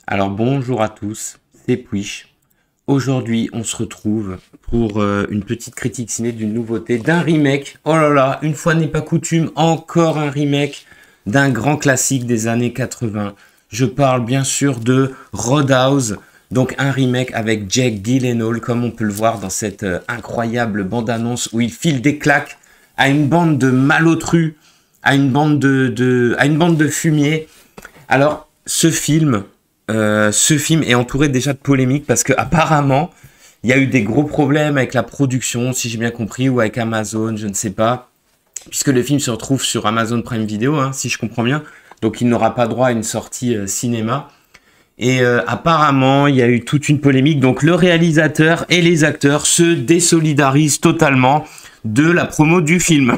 Alors bonjour à tous, c'est Puish. Aujourd'hui, on se retrouve pour une petite critique ciné d'une nouveauté, d'un remake. Oh là là, une fois n'est pas coutume, encore un remake d'un grand classique des années 80. Je parle bien sûr de Roadhouse, donc un remake avec Jake Gyllenhaal, comme on peut le voir dans cette incroyable bande-annonce où il file des claques à une bande de malotrus, à une bande à une bande de fumier. Alors, ce film est entouré déjà de polémiques parce que apparemment il y a eu des gros problèmes avec la production, si j'ai bien compris, ou avec Amazon, je ne sais pas, puisque le film se retrouve sur Amazon Prime Video, hein, si je comprends bien, donc il n'aura pas droit à une sortie cinéma. Et apparemment, il y a eu toute une polémique. Donc le réalisateur et les acteurs se désolidarisent totalement de la promo du film.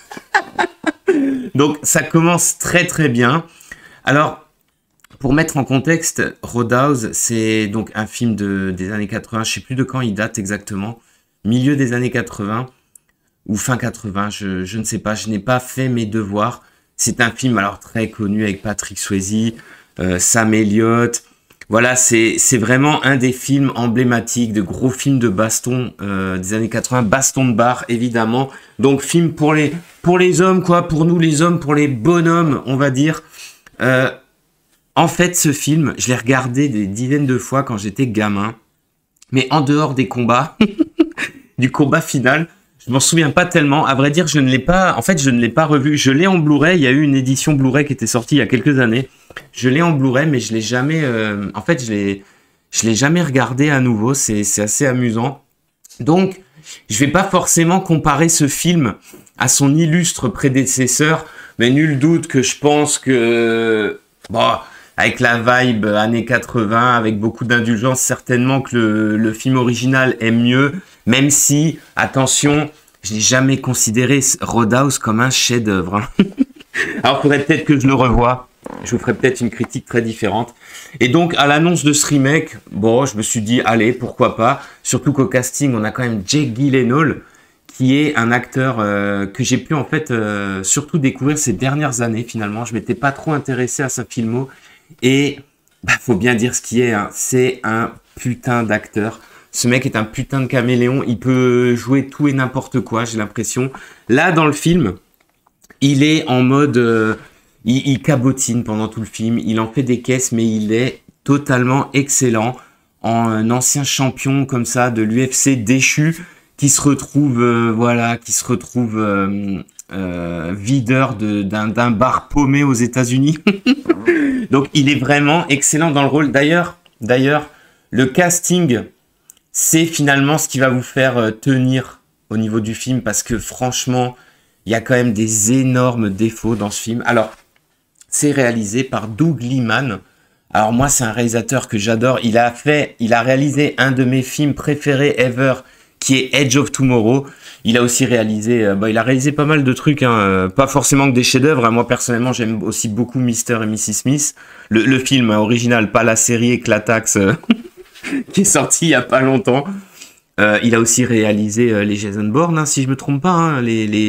Donc ça commence très très bien. Alors, pour mettre en contexte, Roadhouse, c'est donc un film des années 80. Je sais plus de quand il date exactement. Milieu des années 80 ou fin 80, je ne sais pas. Je n'ai pas fait mes devoirs. C'est un film alors très connu avec Patrick Swayze, Sam Elliott. Voilà, c'est vraiment un des films emblématiques, de gros films de baston des années 80, baston de bar évidemment. Donc film pour les hommes quoi, pour nous les hommes, pour les bonhommes on va dire. En fait, ce film, je l'ai regardé des dizaines de fois quand j'étais gamin, mais en dehors des combats, du combat final, je m'en souviens pas tellement. À vrai dire, je ne l'ai pas. En fait, je ne l'ai pas revu. Je l'ai en Blu-ray. Il y a eu une édition Blu-ray qui était sortie il y a quelques années. Je l'ai en Blu-ray, mais je l'ai jamais. En fait, je l'ai jamais regardé à nouveau. C'est assez amusant. Donc, je vais pas forcément comparer ce film à son illustre prédécesseur, mais nul doute que je pense que bon, avec la vibe années 80, avec beaucoup d'indulgence, certainement que le film original est mieux, même si, attention, je n'ai jamais considéré Roadhouse comme un chef-d'œuvre. Hein. Alors, il faudrait peut-être que je le revoie. Je vous ferai peut-être une critique très différente. Et donc, à l'annonce de ce remake, bon, je me suis dit, allez, pourquoi pas. Surtout qu'au casting, on a quand même Jake Gyllenhaal, qui est un acteur que j'ai pu en fait surtout découvrir ces dernières années finalement. Je m'étais pas trop intéressé à sa filmo et bah, faut bien dire ce qui est, hein. C'est un putain d'acteur. Ce mec est un putain de caméléon, il peut jouer tout et n'importe quoi, j'ai l'impression. Là dans le film, il est en mode il cabotine pendant tout le film, il en fait des caisses mais il est totalement excellent en un ancien champion comme ça de l'UFC déchu qui se retrouve videur d'un bar paumé aux États-Unis. Donc il est vraiment excellent dans le rôle. D'ailleurs, le casting, c'est finalement ce qui va vous faire tenir au niveau du film parce que franchement, il y a quand même des énormes défauts dans ce film. Alors, c'est réalisé par Doug Liman. Alors moi, c'est un réalisateur que j'adore. Il a réalisé un de mes films préférés ever, qui est Edge of Tomorrow. Il a aussi réalisé, il a réalisé pas mal de trucs, hein, pas forcément que des chefs-d'œuvre. Hein. Moi personnellement, j'aime aussi beaucoup Mr. et Mrs. Smith, le film hein, original, pas la série Éclatax qui est sorti il y a pas longtemps. Il a aussi réalisé les Jason Bourne, hein, si je me trompe pas, hein,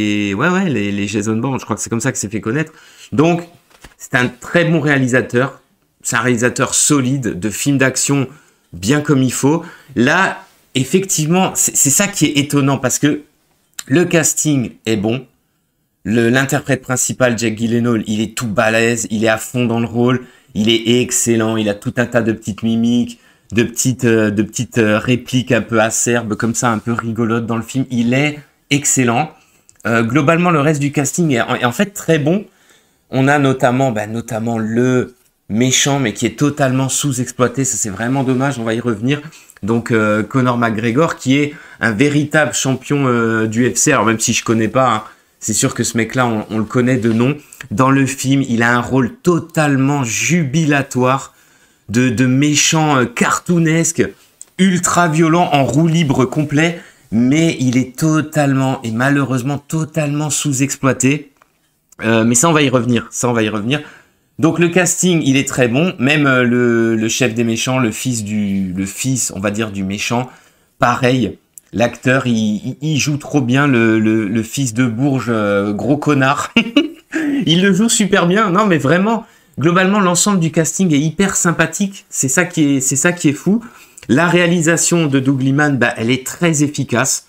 les Jason Bourne. Je crois que c'est comme ça que c'est fait connaître. Donc, c'est un très bon réalisateur. C'est un réalisateur solide de films d'action bien comme il faut. Là, effectivement, c'est ça qui est étonnant parce que le casting est bon. L'interprète principal, Jake Gyllenhaal, il est tout balèze, il est à fond dans le rôle, il est excellent, il a tout un tas de petites mimiques, de petites répliques un peu acerbes, comme ça, un peu rigolotes dans le film. Il est excellent. Globalement, le reste du casting est en fait très bon. On a notamment le méchant, mais qui est totalement sous-exploité. Ça, c'est vraiment dommage. On va y revenir. Donc, Conor McGregor, qui est un véritable champion du UFC. Alors, même si je connais pas, hein, c'est sûr que ce mec-là, on le connaît de nom. Dans le film, il a un rôle totalement jubilatoire de méchant cartoonesque, ultra violent, en roue libre complet. Mais il est totalement, et malheureusement, totalement sous-exploité. Mais ça, on va y revenir. Donc le casting, il est très bon. Même le chef des méchants, le fils, on va dire, du méchant, pareil. L'acteur, il joue trop bien le fils de Bourges, gros connard. Il le joue super bien. Non, mais vraiment, globalement, l'ensemble du casting est hyper sympathique. C'est ça qui est fou. La réalisation de Doug Liman, bah, elle est très efficace.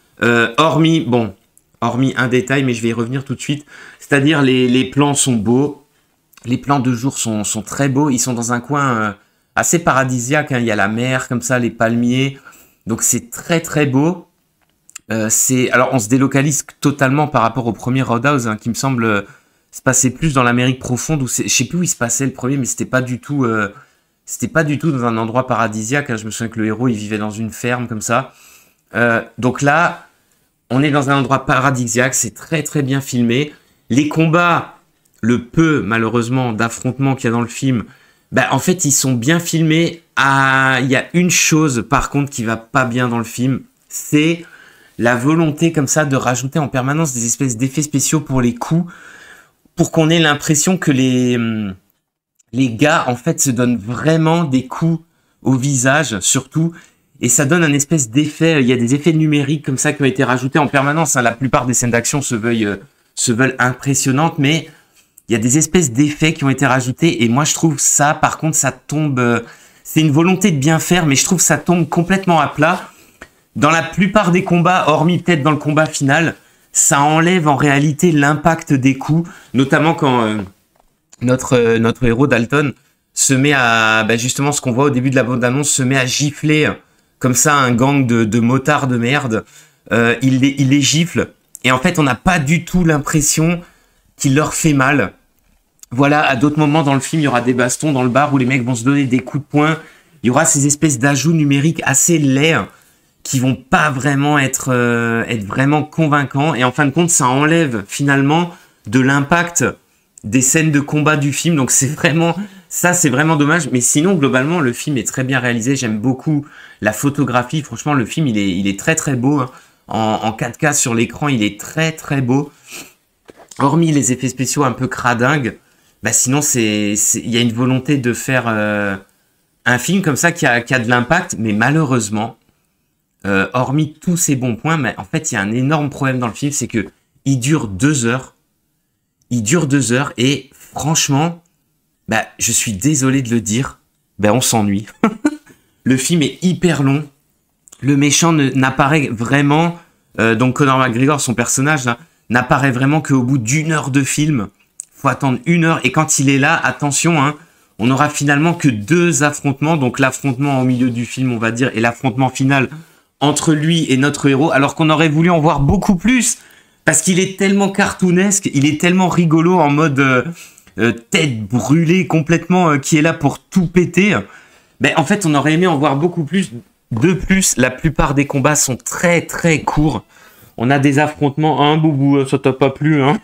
Hormis un détail, mais je vais y revenir tout de suite. C'est-à-dire, les plans sont beaux. Les plans de jour sont très beaux. Ils sont dans un coin assez paradisiaque. Hein. Il y a la mer, comme ça, les palmiers. Donc, c'est très, très beau. Alors, on se délocalise totalement par rapport au premier Roadhouse, hein, qui me semble se passer plus dans l'Amérique profonde. Je sais plus où il se passait le premier, mais c'était pas du tout dans un endroit paradisiaque. Hein. Je me souviens que le héros, il vivait dans une ferme, comme ça. Donc là, on est dans un endroit paradisiaque. C'est très, très bien filmé. Les combats, le peu, malheureusement, d'affrontements qu'il y a dans le film, bah, en fait, ils sont bien filmés. Il y a une chose, par contre, qui va pas bien dans le film, c'est la volonté, comme ça, de rajouter en permanence des espèces d'effets spéciaux pour les coups, pour qu'on ait l'impression que les gars, en fait, se donnent vraiment des coups au visage, surtout, et ça donne un espèce d'effet. Il y a des effets numériques, comme ça, qui ont été rajoutés en permanence. Hein. La plupart des scènes d'action se veulent impressionnantes, mais il y a des espèces d'effets qui ont été rajoutés, et moi je trouve ça, par contre, ça tombe... c'est une volonté de bien faire, mais je trouve que ça tombe complètement à plat. Dans la plupart des combats, hormis peut-être dans le combat final, ça enlève en réalité l'impact des coups, notamment quand notre héros Dalton se met à... Bah justement, ce qu'on voit au début de la bande-annonce, se met à gifler comme ça un gang de motards de merde. Il les gifle, et en fait, on n'a pas du tout l'impression qu'il leur fait mal. Voilà, à d'autres moments dans le film, il y aura des bastons dans le bar où les mecs vont se donner des coups de poing. Il y aura ces espèces d'ajouts numériques assez laids qui vont pas vraiment être vraiment convaincants. Et en fin de compte, ça enlève finalement de l'impact des scènes de combat du film. Donc c'est vraiment dommage. Mais sinon, globalement, le film est très bien réalisé. J'aime beaucoup la photographie. Franchement, le film, il est très très beau. Hein. En 4K sur l'écran, il est très très beau. Hormis les effets spéciaux un peu cradingues, bah sinon il y a une volonté de faire un film comme ça qui a de l'impact, mais malheureusement, hormis tous ces bons points, mais en fait il y a un énorme problème dans le film, c'est que il dure 2 heures. Il dure 2 heures et franchement, bah je suis désolé de le dire, bah on s'ennuie. Le film est hyper long. Le méchant n'apparaît vraiment, donc Conor McGregor, son personnage là, n'apparaît vraiment qu'au bout d'1 heure de film. Faut attendre 1 heure. Et quand il est là, attention, hein, on n'aura finalement que 2 affrontements. Donc l'affrontement au milieu du film, on va dire, et l'affrontement final entre lui et notre héros. Alors qu'on aurait voulu en voir beaucoup plus. Parce qu'il est tellement cartoonesque, il est tellement rigolo en mode tête brûlée complètement, qui est là pour tout péter. Ben, en fait, on aurait aimé en voir beaucoup plus. De plus, la plupart des combats sont très très courts. On a des affrontements, hein, Boubou, ça t'a pas plu, hein?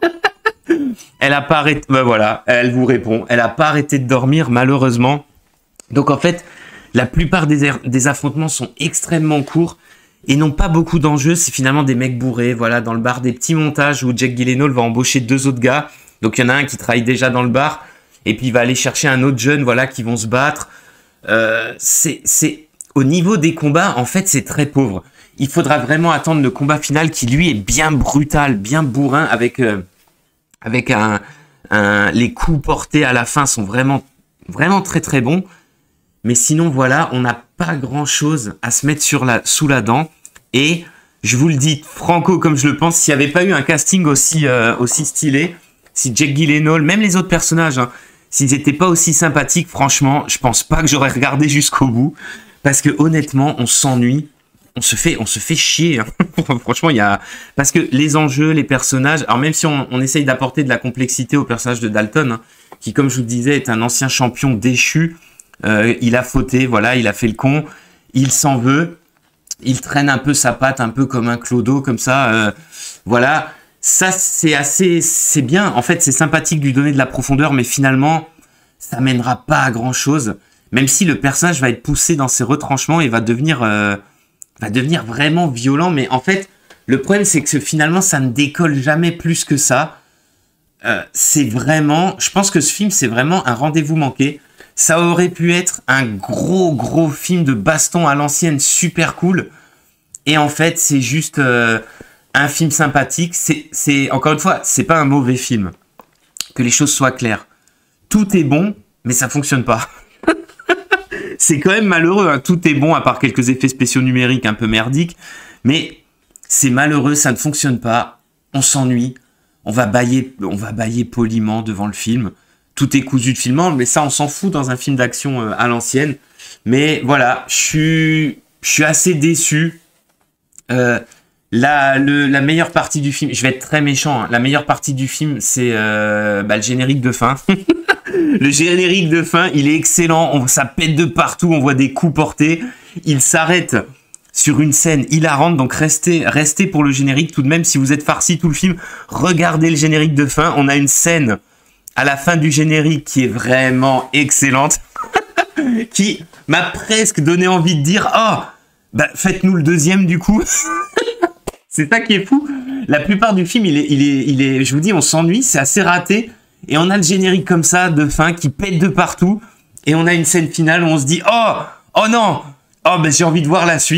Elle a pas arrêté, ben voilà, elle vous répond. Elle a pas arrêté de dormir, malheureusement. Donc en fait, la plupart des affrontements sont extrêmement courts et n'ont pas beaucoup d'enjeux. C'est finalement des mecs bourrés, voilà, dans le bar, des petits montages où Jake Gyllenhaal va embaucher 2 autres gars. Donc il y en a un qui travaille déjà dans le bar et puis il va aller chercher un autre jeune, voilà, qui vont se battre. Au niveau des combats, en fait, c'est très pauvre. Il faudra vraiment attendre le combat final qui, lui, est bien brutal, bien bourrin, avec les coups portés à la fin sont vraiment, vraiment très, très bons. Mais sinon, voilà, on n'a pas grand-chose à se mettre sous la dent. Et je vous le dis, franco, comme je le pense, s'il n'y avait pas eu un casting aussi stylé, si Jake Gyllenhaal, même les autres personnages, hein, s'ils n'étaient pas aussi sympathiques, franchement, je pense pas que j'aurais regardé jusqu'au bout. Parce que honnêtement, on s'ennuie, on se fait chier. Hein. Franchement, parce que les enjeux, les personnages, alors même si on essaye d'apporter de la complexité au personnage de Dalton, hein, qui, comme je vous le disais, est un ancien champion déchu, il a fauté, voilà, il a fait le con, il s'en veut, il traîne un peu sa patte, un peu comme un clodo, comme ça, voilà. Ça, c'est bien. En fait, c'est sympathique de lui donner de la profondeur, mais finalement, ça mènera pas à grand chose. Même si le personnage va être poussé dans ses retranchements et va devenir vraiment violent. Mais en fait, le problème, c'est que finalement, ça ne décolle jamais plus que ça. Je pense que ce film, c'est vraiment un rendez-vous manqué. Ça aurait pu être un gros film de baston à l'ancienne, super cool. Et en fait, c'est juste un film sympathique. Encore une fois, c'est pas un mauvais film. Que les choses soient claires. tout est bon, mais ça fonctionne pas. C'est quand même malheureux, hein. Tout est bon à part quelques effets spéciaux numériques un peu merdiques, mais c'est malheureux, ça ne fonctionne pas, on s'ennuie, on va bâiller poliment devant le film, tout est cousu de filement, mais ça on s'en fout dans un film d'action à l'ancienne. Mais voilà, je suis assez déçu. La meilleure partie du film, je vais être très méchant, hein, la meilleure partie du film, c'est le générique de fin. Le générique de fin, il est excellent, ça pète de partout, on voit des coups portés. Il s'arrête sur une scène hilarante, donc restez pour le générique tout de même. Si vous êtes farci tout le film, regardez le générique de fin. On a une scène à la fin du générique qui est vraiment excellente, qui m'a presque donné envie de dire « Oh, bah, faites-nous le deuxième du coup !» C'est ça qui est fou. La plupart du film, il est, je vous dis, on s'ennuie, c'est assez raté. Et on a le générique comme ça, de fin, qui pète de partout. Et on a une scène finale où on se dit « Oh non, oh ben j'ai envie de voir la suite. »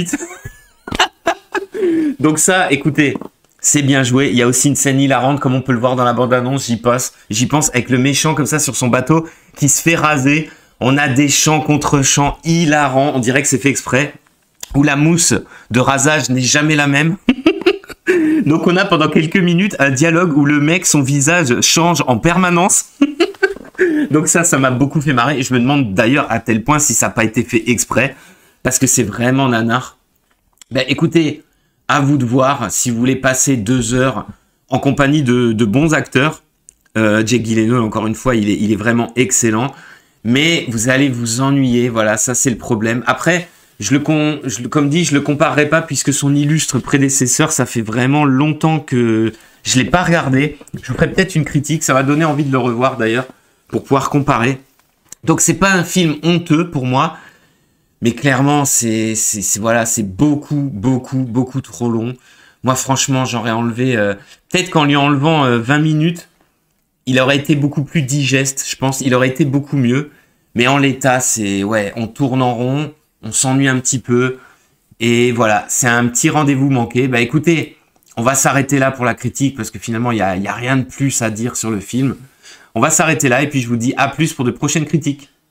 Donc ça, écoutez, c'est bien joué. Il y a aussi une scène hilarante, comme on peut le voir dans la bande-annonce, j'y pense, avec le méchant comme ça sur son bateau, qui se fait raser. On a des chants contre chants hilarants, on dirait que c'est fait exprès. Où la mousse de rasage n'est jamais la même. Donc on a pendant quelques minutes un dialogue où le mec, son visage change en permanence. Donc ça m'a beaucoup fait marrer. Et je me demande d'ailleurs à tel point si ça n'a pas été fait exprès. Parce que c'est vraiment nanar. Ben écoutez, à vous de voir si vous voulez passer 2 heures en compagnie de bons acteurs. Jake Gyllenhaal, encore une fois, il est vraiment excellent. Mais vous allez vous ennuyer. Voilà, ça c'est le problème. Après... comme dit, je le comparerai pas puisque son illustre prédécesseur, ça fait vraiment longtemps que je l'ai pas regardé. Je vous ferai peut-être une critique, ça va donner envie de le revoir d'ailleurs pour pouvoir comparer. Donc c'est pas un film honteux pour moi, mais clairement c'est beaucoup trop long. Moi franchement, j'aurais enlevé peut-être qu'en lui enlevant 20 minutes, il aurait été beaucoup plus digeste, je pense, il aurait été beaucoup mieux. Mais en l'état, on tourne en rond. On s'ennuie un petit peu. Et voilà, c'est un petit rendez-vous manqué. Bah écoutez, on va s'arrêter là pour la critique parce que finalement, il y a rien de plus à dire sur le film. On va s'arrêter là et puis je vous dis à plus pour de prochaines critiques.